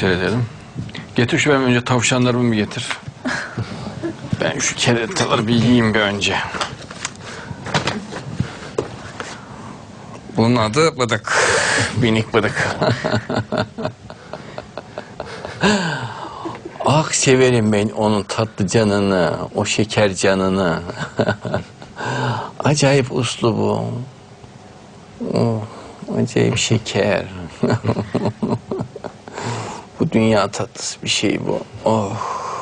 seyredelim. Getir şu benim önce tavşanlarımı bir getir. Ben şu kerataları bir yiyeyim bir önce. Bunun adı bıdık. Minik bıdık. Ah severim ben onun tatlı canını, o şeker canını. Acayip uslu bu. Oh, acayip şeker. Bu dünya tatlısı bir şey bu. Oh.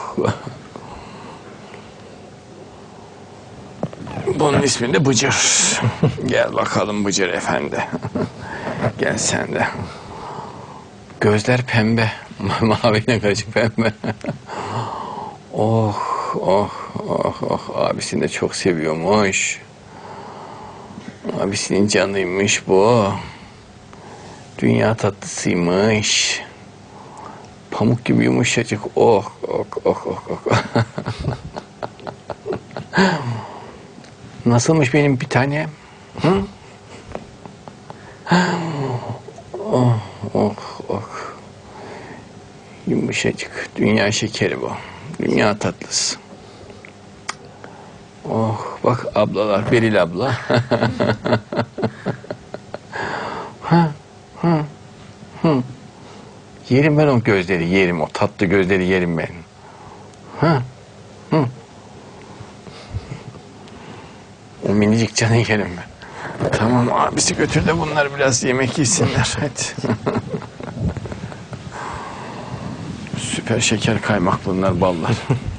Bunun ismi de Bıcır. Gel bakalım Bıcır efendi. Gel sen de. Gözler pembe. Maviyle karışık pembe. Oh, oh, oh, oh. Abisini de çok seviyormuş. Abisinin canıymış bu. Dünya tatlısıymış. Pamuk gibi yumuşacık. Oh, oh, oh, oh, oh. Nasılmış benim bir tanem? Hı? Oh, oh, oh. Yumuşacık. Dünya şekeri bu. Dünya tatlısı. Oh, bak ablalar. Beril abla. Yerim ben o gözleri, yerim o tatlı gözleri yerim ben. O minicik canı yerim ben. Tamam abisi götür de bunlar biraz yemek yesinler. Hadi. Süper şeker kaymak bunlar ballar.